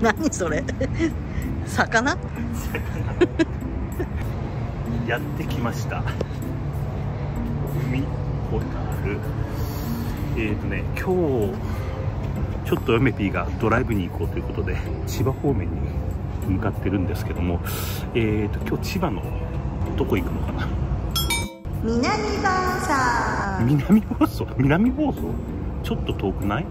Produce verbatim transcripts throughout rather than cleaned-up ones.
何それ魚やってきました。海ホタル。えーとね、今日ちょっとヨメピーがドライブに行こうということで千葉方面に向かってるんですけども、えーと今日千葉のどこ行くのかな。 南房総。 南房総南房総ちょっと遠くない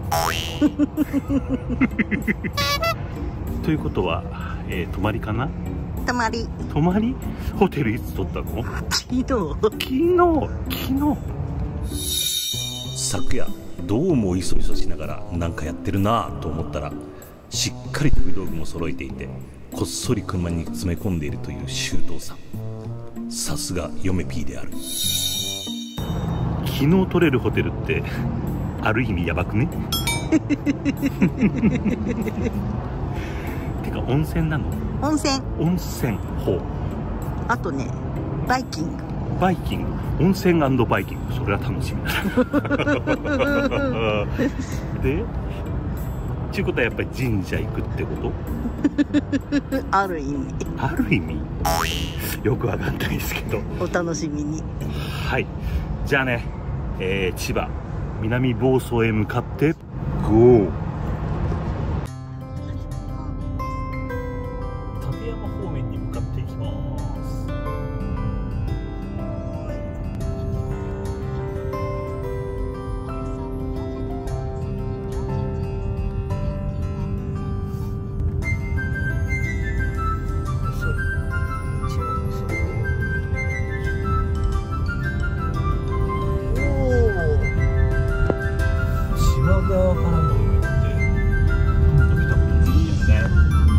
ということは、えー、泊まりかな。 泊まり。 泊まり。ホテルいつ取ったの？ 昨日昨日昨日昨夜どうもいそいそしながらなんかやってるなぁと思ったら、しっかり飛び道具も揃えていてこっそり車に詰め込んでいるという周到さ。さすがヨメピーである。昨日取れるホテルってある意味やばくねてか温泉なの？ 温泉。 温泉。ほう。 あとねバイキング。 バイキング。温泉&バイキング。それは楽しみだでちゅうことはやっぱり神社行くってことある意味。 ある意味よくわかんないですけど、 お楽しみに。 はい、じゃあね、えー、千葉南房総へ向かってゴー。館山方面に向かっていきます。側からの海ってほとんど見たことないんだよね。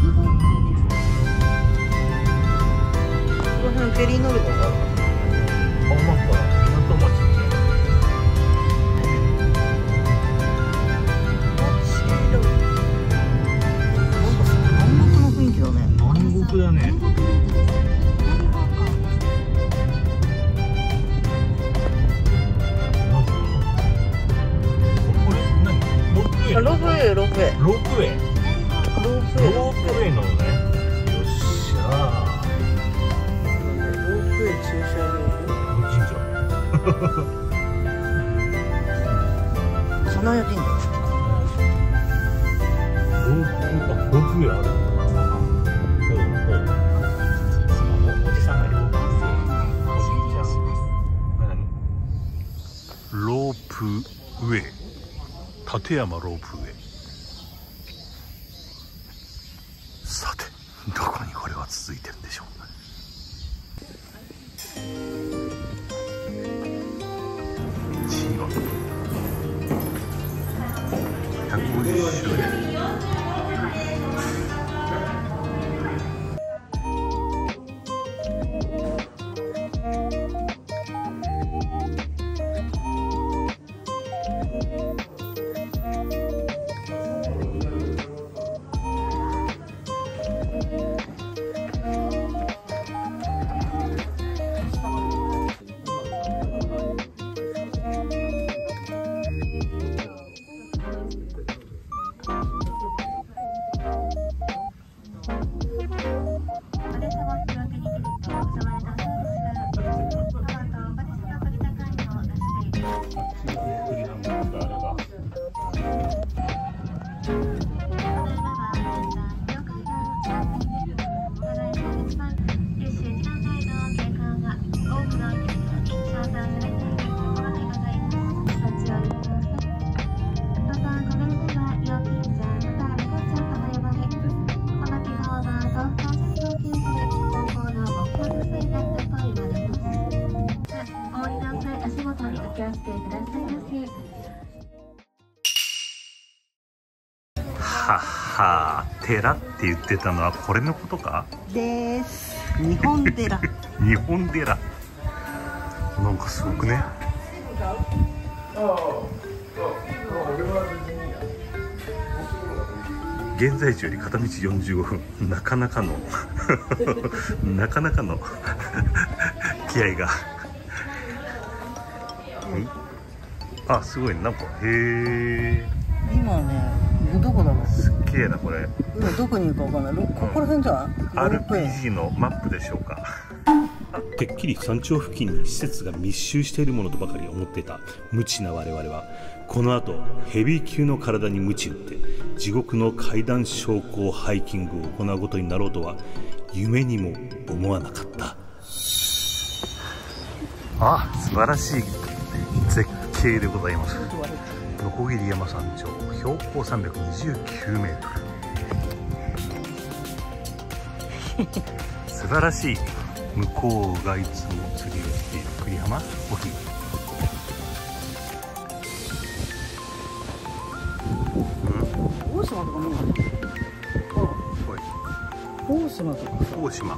この辺フェリー乗るのかな。 あ、なんか港町みたいな。 なんか南国の雰囲気だね。 南国だね。 ロープウェイ、ロープウェイ。 ロープウェイ。 ロープウェイ。 ロープウェイなのね。よっしゃー。 ロープウェイ駐車場。 神社。 金谷神社。 ロープ、あ、ロープウェイある。ほうほう。おじさんがロープウェイ。おじいちゃん。何？ロープウェイ。館山ロープウェイ。さてどこにこれは続いてるんでしょう。千葉ひゃくごじゅっしゅうねん。はっはー、寺って言ってたのはこれのことかです。日本寺日本寺なんかすごくね。現在地より片道よんじゅうごふん。なかなかのなかなかの気合があ、すごいなんかへえ。 今ねどこだろう。 すっげ綺麗なこれ。 今どこにいるかわかんない。ここら辺じゃない？ アールピージー のマップでしょうか。てっきり山頂付近に施設が密集しているものとばかり思っていた無知な我々は、この後ヘビー級の体に鞭打って地獄の階段昇降ハイキングを行うことになろうとは夢にも思わなかった。あ、素晴らしい絶景でございます。鋸山山頂、標高さんびゃくにじゅうきゅうメートル。素晴らしい。向こうがいつも釣りをしている栗浜沖。 大島とか見えない。大島とか。 大島。 ね。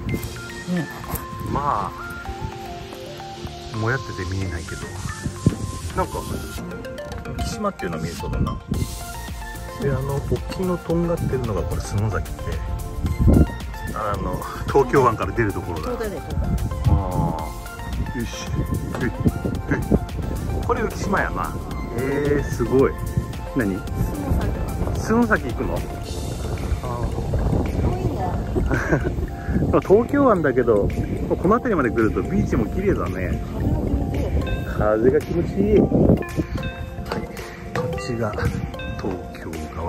まあもやってて見えないけど、なんか浮島っていうのは見えそうだな。で、あの沖のとんがってるのがこれ洲崎って、あの東京湾から出るところだ。 そうだね、そうだ。 ああ、よし。ええ、これ浮島やな。えー、すごい。何？洲崎行くの？東京湾だけど、この辺りまで来るとビーチも綺麗だね。風が気持ちいい。はい、こっちが東京側。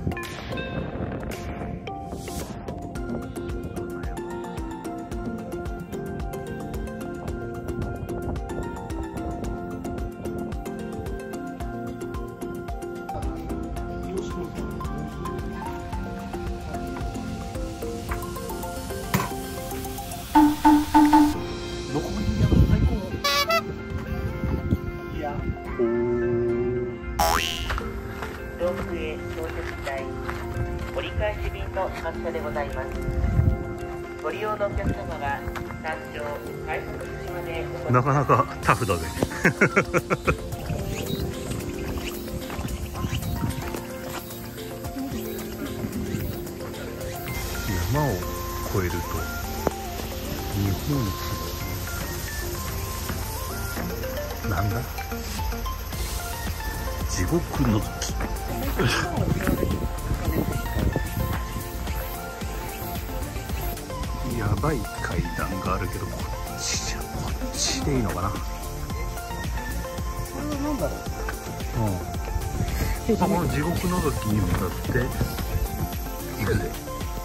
どこまで行けば最高。いや、おー。 ロープウェイ到着台、折り返し便の発車でございます。ご利用のお客様は山頂海北島でお越し。 なかなかタフだね。山を越えると日本一なんだ、地獄のぞき。やばい階段があるけど、こっちじゃ、こっちでいいのかな。 これは何だろう。 うん。この地獄のぞきに向かって行くぜ。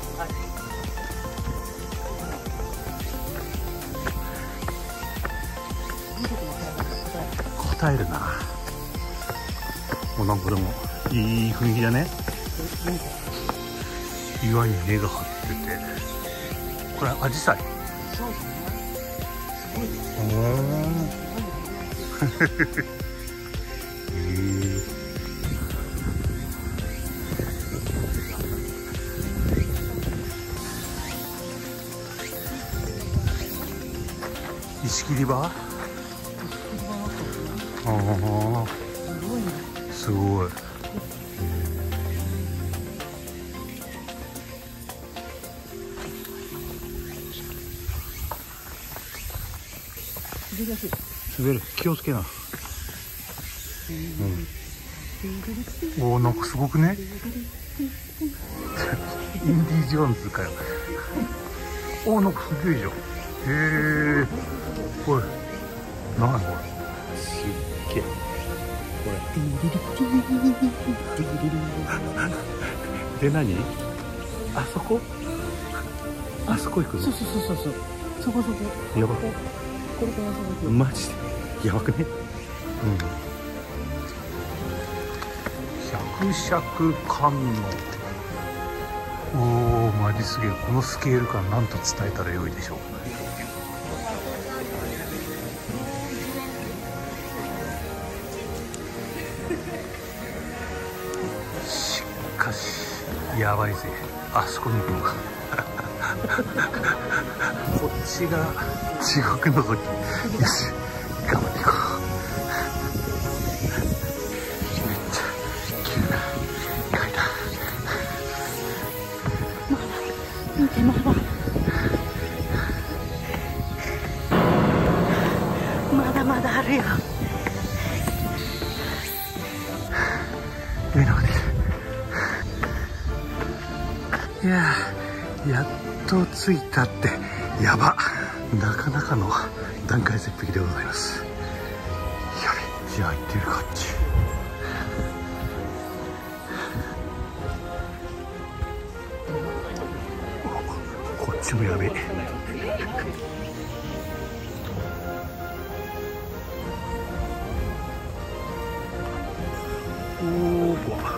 答えるな。もうなんかでもいい雰囲気だね。岩に根が張ってて、これアジサイ。 そうですね。すごいですおー。へえ。石切り場？ああ、すごい。滑る、気をつけな。うん、おお、なんかすごくね。インディ・ジョーンズかよ。おお、なんかすげえじゃん。へえ。これ何これ。すっげえ。これ。で、何？あそこ？あそこ行くの？ そうそうそうそう。そこそこ。 やば。 これからそこ行く。 マジでやばくね。うん。百尺観音。おお、マジすげえ。このスケール感なんと伝えたらよいでしょう。しかしやばいぜ。あそこに行くのか。こっちが地獄のぞき。よし、頑張っていこう。めっちゃ急な階段。 見て、まだまだまだあるよ。 上の方でいやー、やっと着いたって。やば、なかなかの断崖絶壁でございます。やべ、じゃあ行ってみるかっち。こっちもやべえ。おー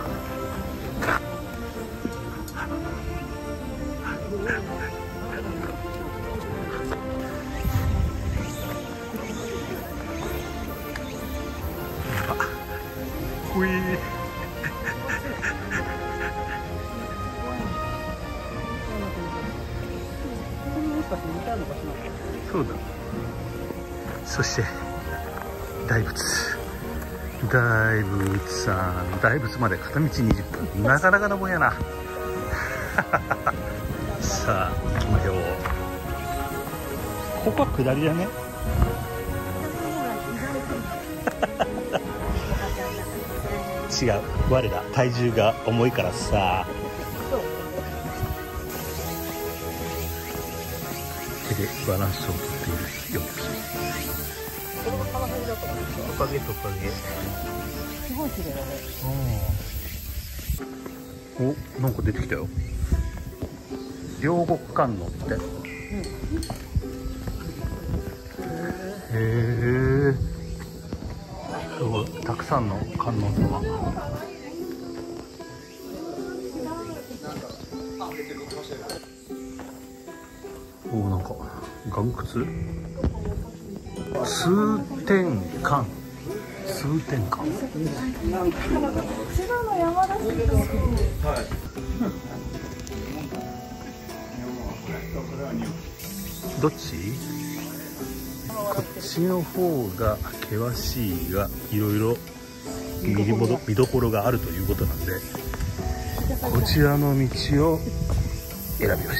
ほいー。そうだ。そして大仏、大仏さん、大仏まで片道にじゅっぷん、なかなかのもんやな。さあ行きましょう。ここは下りだね。違う、我ら体重が重いからさ。手でバランスをとっているよっぴ。トカゲトカゲ。 すごい綺麗だね。 お、なんか出てきたよ。両国観音って。うん、へえ。すごい、たくさんの観音様。おお、なんか岩窟。通天観。通天観。どっち？こっちの方が険しいが、いろいろ見どころ、見どころがあるということなんで、こちらの道を選びました。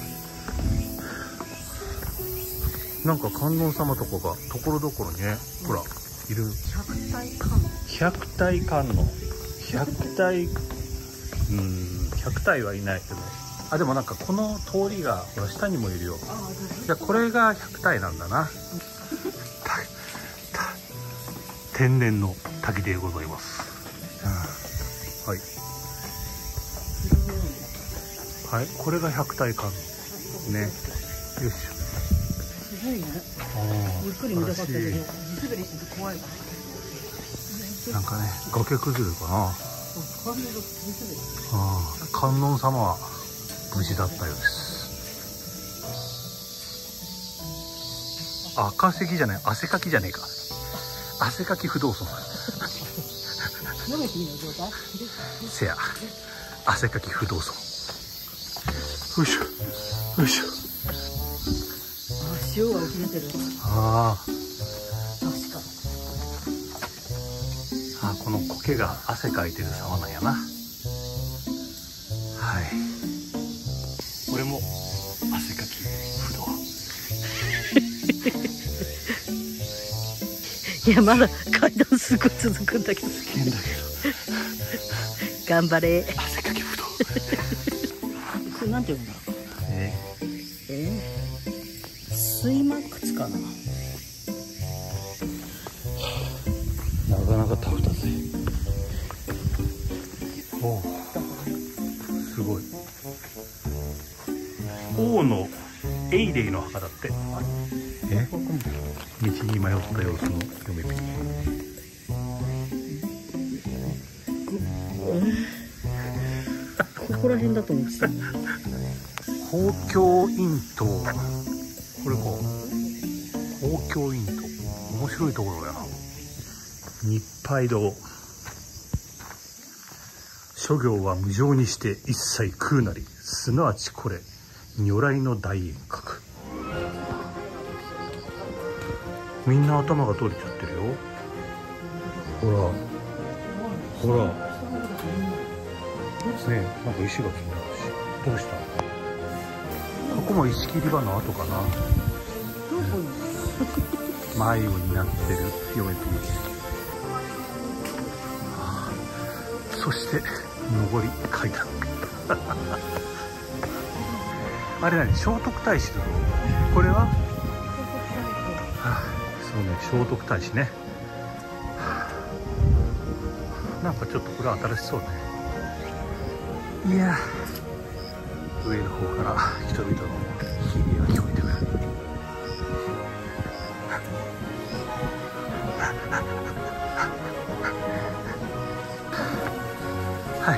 なんか観音様とかがところどころにね、ほらいる。百体観音、百体、うん、百体はいないけど、あ、でもなんかこの通りがほら下にもいるよ。じゃあこれが百体なんだな。天然の滝でございます。はい。はい、これが百体観音ね。よいしょ。 すごいね。ゆっくり見たかったけど、地滑りしてて怖いから。 なんかね、崖崩れかな。ああ、観音様は無事だったようです。赤石じゃない、汗かきじゃねえか。汗かき不動尊。せや、汗かき不動尊。よいしょ、よいしょ。 あ、潮が浮き出てる。 ああ。 確か。 あ、この苔が汗かいてる様なんやな。はい。俺も汗かき不動。 いや、まだ階段すごい続くんだけど。 危険だけど。 頑張れ。 汗かき不動。 これなんていうんだろう。 ええー、水膜窟かな。 なかなかタフだぜ。おお、すごい。王のエイレイの墓だって。え、道に迷った様子の嫁ピー。 ここら辺だと思ってた。 宝鏡院塔、これか。宝鏡院塔、面白いところやな。日拝堂。諸行は無常にして一切空なり、すなわちこれ如来の大円覚。みんな頭が取れちゃってるよ。ほらほらねえ、なんか石がついてるし。どうしたの？ここも石切り場の跡かな。迷子になってる嫁ピー。そして上り階段。 あれ何、聖徳太子だろこれは。はあ、そうね、聖徳太子ね。はあ、なんかちょっとこれ新しそうね。いや上の方から人々の悲鳴が聞こえてくる。はい、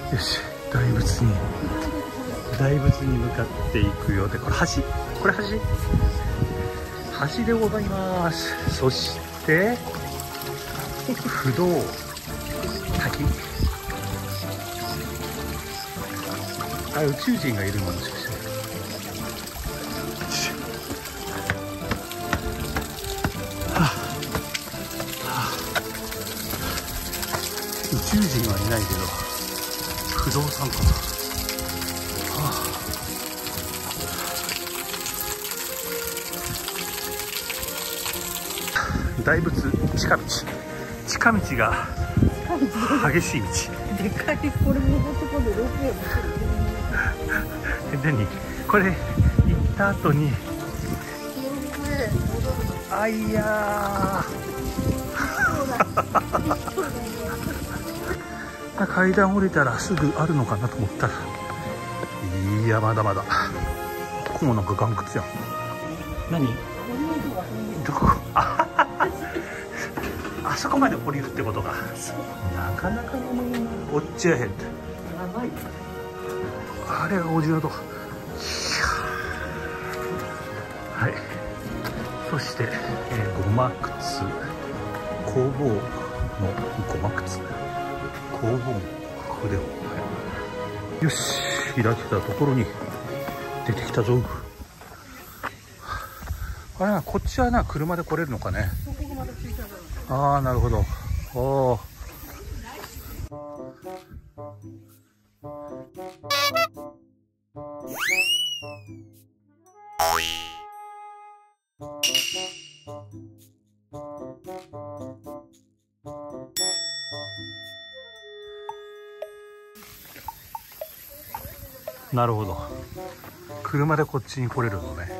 よし、大仏に大仏に向かっていくようで、これ橋、これ橋橋でございます。そして不動滝、あ、宇宙人がいるのもしかして。はあはあ、宇宙人はいないけど不動産かな。はあ、大仏近道、近道が激しい道。 でかい、これ登ってこんでロープウェイもえ、何これ行った後に、あいやー階段降りたらすぐあるのかなと思ったら、いやまだまだ。ここもなんか岩窟やん。何どこ、ああそこまで降りるってことか。なかなかのものな。おっちゃへんって、あれがおじやと。はい、そして、えー、ごま靴、工房のごま靴、工房の筆を、はい、よし、開けたところに出てきたぞ。あれな、こっちはな、車で来れるのかね。ああ、なるほど。おお。なるほど。車でこっちに来れるのね。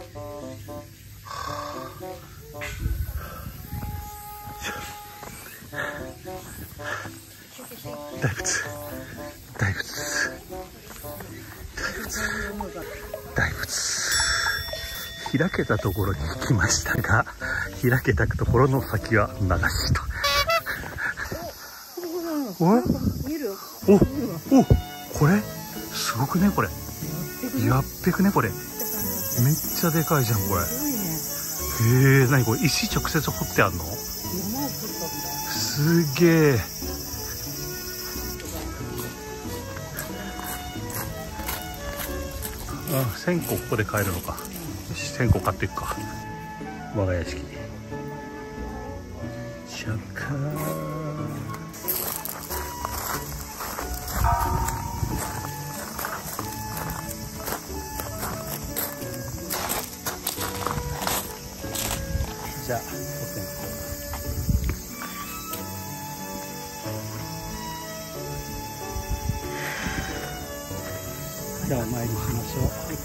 大仏、大仏、大仏、大仏。開けたところに来ましたが、開けたところの先は流しと。お、お、お、これすごくね、これ。やっべくね、これ。めっちゃでかいじゃん、これ。へえ、なにこれ、石直接掘ってあんの？すげえ。あ、線香ここで買えるのか。よし、線香買っていくか。我が屋敷。シャカー。じゃあ、お線香。ではお参りしましょう。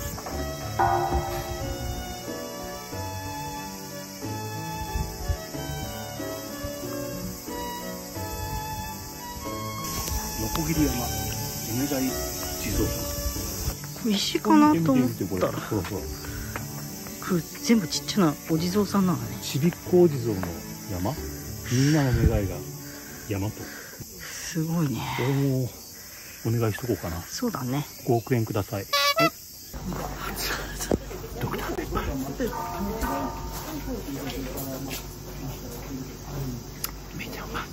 鋸山梅田地蔵さん。 これ石かなと思ったら、 ほらほら、 これ全部ちっちゃなお地蔵さんなのね。 ちびっこお地蔵の山、みんなの願いが山と。 すごいね。 これもお願いしとこうかな。 そうだね。 ごおくえんください。はい。どこだ。めちゃうまい。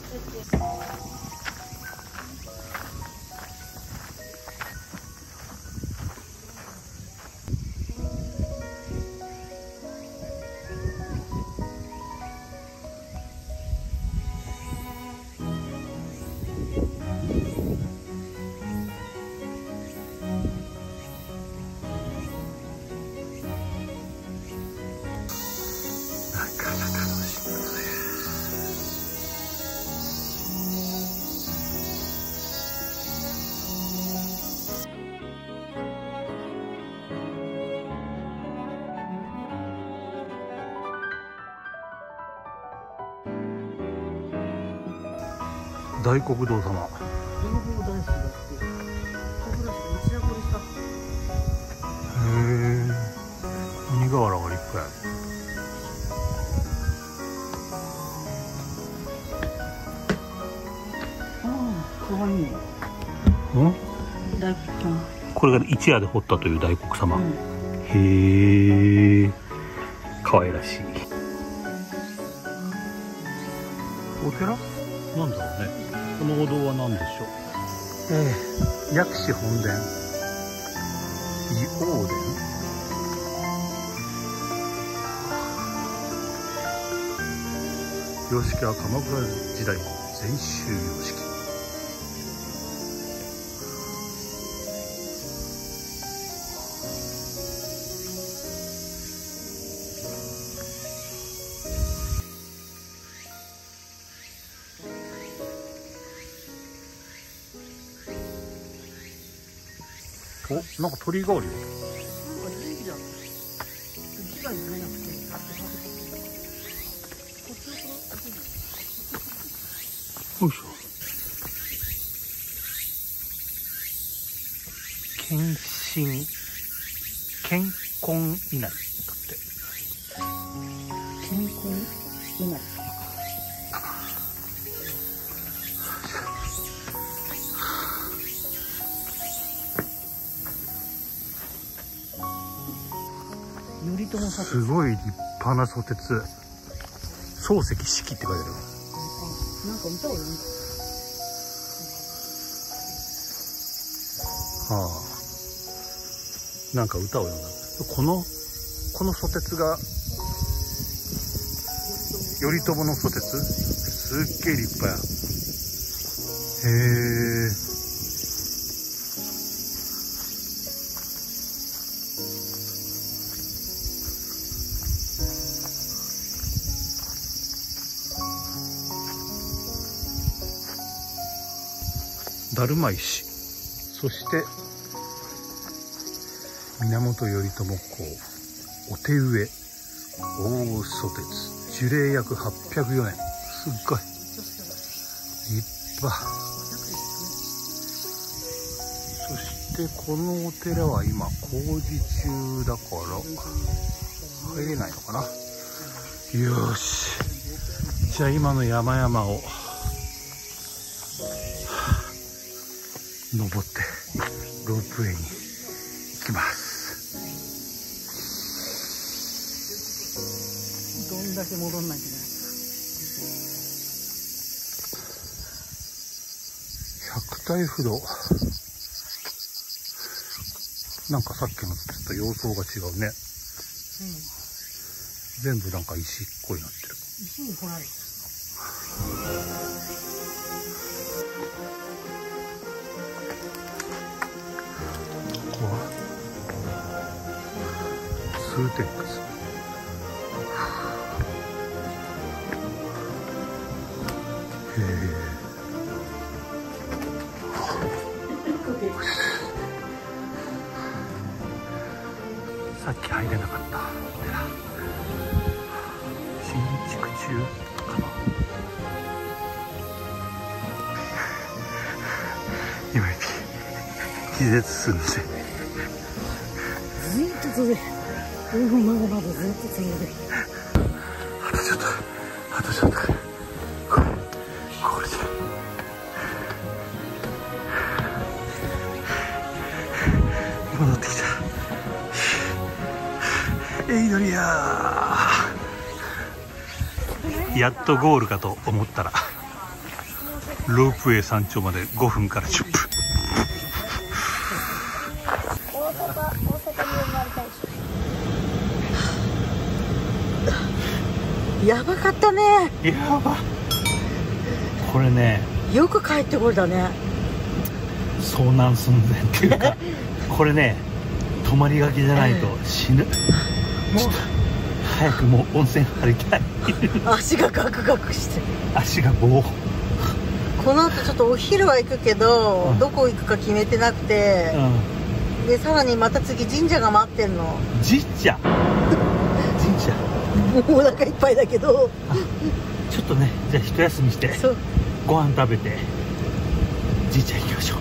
大黒堂様。 両方大好きだって。歯ブラシで一夜掘りした。 へえ。鬼瓦が立派や。 ああ、かわいいね。 うん？ 大黒さん。 これが一夜で彫ったという大黒様。 うん、 へえ。可愛らしい。お寺？なんだろうね。このお堂は何でしょう。ええ、薬師本殿、異王殿。様式は鎌倉時代禅宗様式。お、なんか鳥居があるよ。 なんか元気だ。木が揺れなくて。 よいしょ。献身、健康稲荷だって。 健康稲荷。 すごい立派な蘇鉄。漱石式って書いてある。 なんか歌を読んだ。 はあ。なんか歌を読んだ。このこの蘇鉄が頼朝の蘇鉄。すっげえ立派や。へえ。達磨石、そして源頼朝公お手植え大蘇鉄樹齢約はっぴゃくよねん。すっごい立派。そしてこのお寺は今工事中だから入れないのかな。よし、じゃあ今の山々を登ってロープウェイに行きます。 どんだけ戻んないといけない。 百体不動。なんかさっきのちょっと様相が違うね。うん、全部なんか石っこいなってる。 石に掘られてる。 通天閣。へえ。さっき入れなかったお寺。新築中かな。今気絶するんで。 ずっとそれ。ごふんまでまでずっと続いてる。 あとちょっと、あとちょっと。これ、これで。戻ってきた。エイドリアー。やっとゴールかと思ったら、ロープウェイ山頂までごふんからじゅっぷん。 大阪、大阪に生まれたいし。 やばかったね。 やば。これね、 よく帰ってこれたね。 遭難寸前っていうかこれね、泊まりがけじゃないと死ぬ、えー、もう早くもう温泉入りたい足がガクガクして足が棒。 この後ちょっとお昼は行くけど、 うん、 どこ行くか決めてなくて、うん、でさらにまた次神社が待ってんの。 神社神社もうお腹いっぱいだけどちょっとね、じゃあ一休みしてそうご飯食べてじいちゃん行きましょう。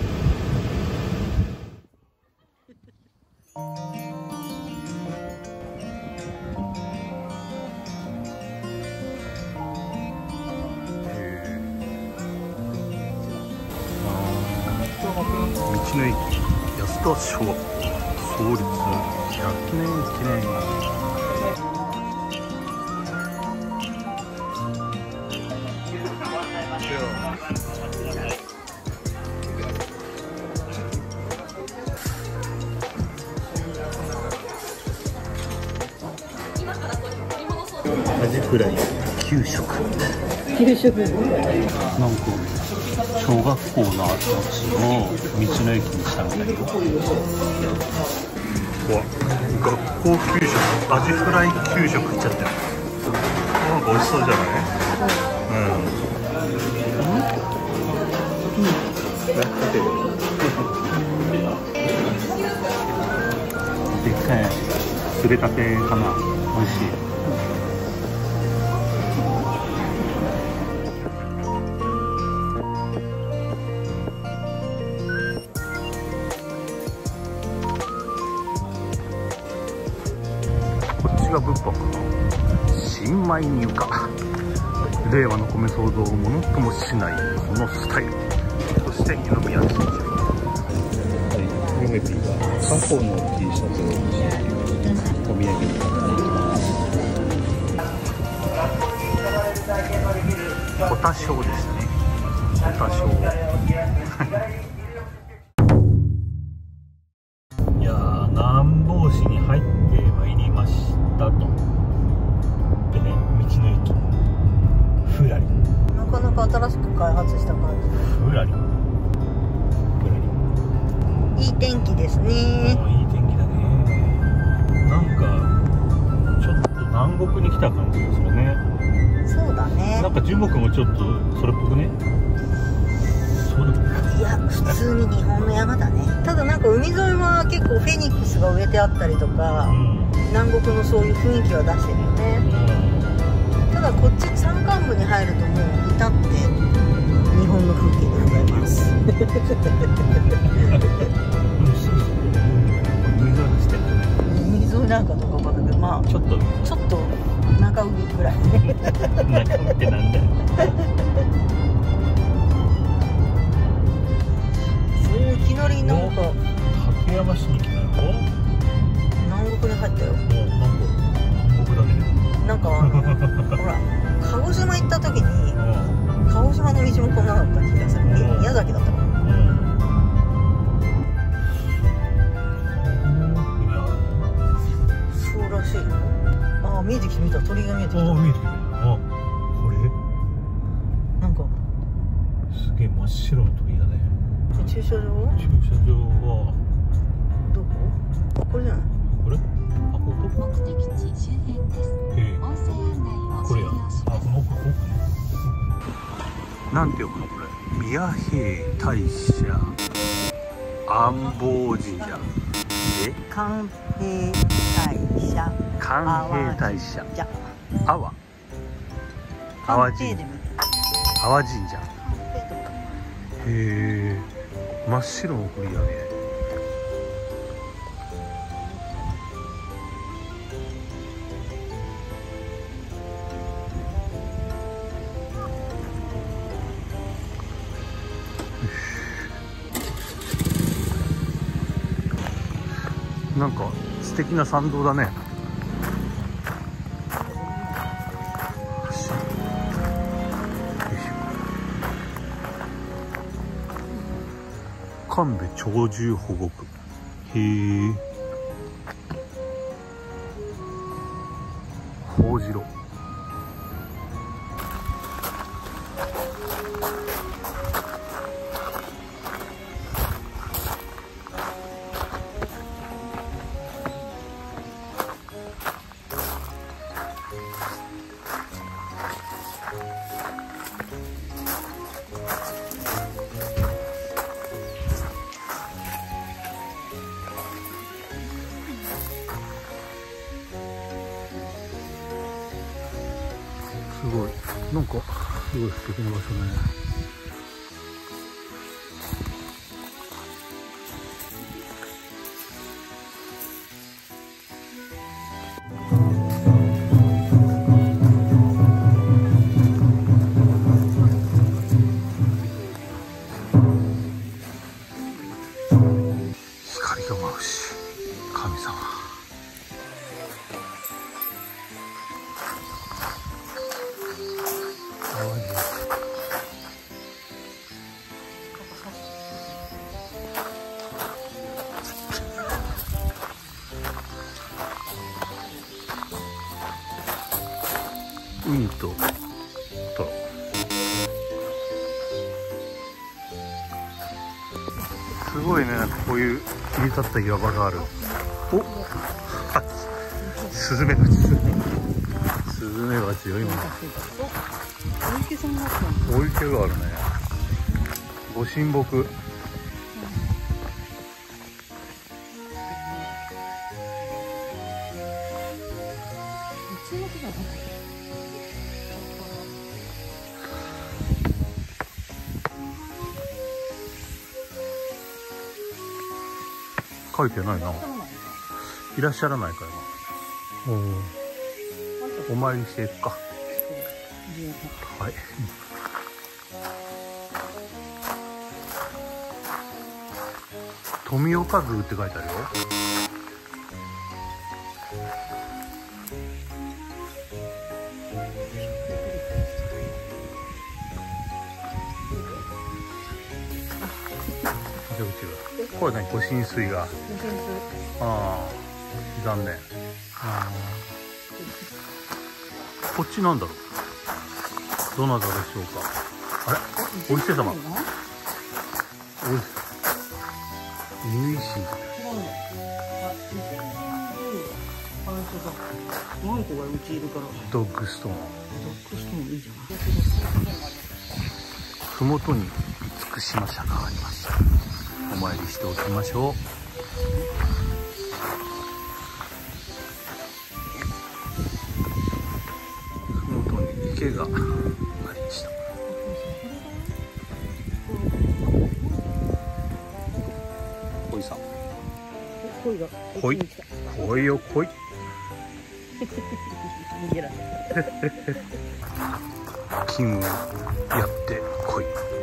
道の駅安田小学校創立ひゃくねん記念。アジフライ給食。 給食。 なんか小学校の跡地の道の駅にしたみたいよ。うわ、学校給食、アジフライ給食いっちゃったよ。なんか美味しそうじゃない？うん。でっかいすれたてかな。美味しい。が物販かな。新米入荷。令和の米騒動をものともしないこのスタイル。そして二宮金次郎。はい、ヨメピーがカホの T シャツをお土産に買っていきます。小田賞ですね。小田賞。いやー、南房市に入ってまいりましたと。でね、道の駅ふらり。 なかなか新しく開発した感じ。 ふらり。ふらり。 いい天気ですね。 いい天気だね。なんかちょっと南国に来た感じがするね。 そうだね。 なんか樹木もちょっとそれっぽくね。そうでもない。 いや、普通に日本の山だね。ただなんか海沿いは結構フェニックスが植えてあったりとか、うん、南国のそういう雰囲気は出してるよね。うん、ただこっち山間部に入るともう至って日本の風景でございます。海沿いなんかどこかだけど、まあちょっとちょっと中海ぐらいね。 中海ってなんだよ。 そういきなりなんか館山市に来たよ。 南国に入ったよ。 もうなんか南国だね。 なんかあのほら鹿児島行った時に鹿児島の道もこんなだった気がする。宮崎だったかな。そうらしいよ。ああ、見えてきた、見た、鳥が見えてきた。 ああ、見えてきた。あ、これなんかすげえ真っ白な鳥だね。 駐車場？ 駐車場はどこ？これじゃない？ これ？あ、ここ？ 目的地周辺です。音声案内をこれや。あ、この奥、奥ね。なんていうのこれ？宮平大社安保神社。え？ 寛平大社。 寛平大社。 じゃ。 阿波。阿波神社。阿波神社。へえ。真っ白の鳥やね。なんか素敵な参道だね。神戸鳥獣保護区。へえ。宝次郎。すごい、なんかすごい素敵な場所だね。 光が舞うし、神様。ウニとトロ。すごいね、なんかこういう切り立った岩場がある。お、スズメバチ。スズメバチよ今。 お池さんがあったの。 お池があるね。ご神木。書いてないな。いらっしゃらないか今。おお。お参りしていくか。はい。富岡宮って書いてあるよ。これ何、ご浸水が。ああ、残念。あこっちなんだろう。どなたでしょうか。あれ、お伊勢様。お伊勢。由緒。 ワンコがうちいるから。 ドッグストーン。 ドッグストーンいいじゃない。 ふもとに厳島釈があります。お参りしておきましょう。ふもとに池がありました。鯉さん。 鯉が。 鯉。鯉よ鯉。 逃げられ金運やってこい。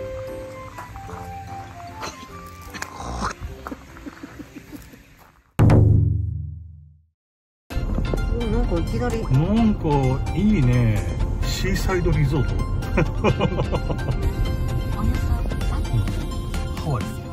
なんかいきなり。 なんかいいね。シーサイドリゾート。 およそさんびゃくハワイ。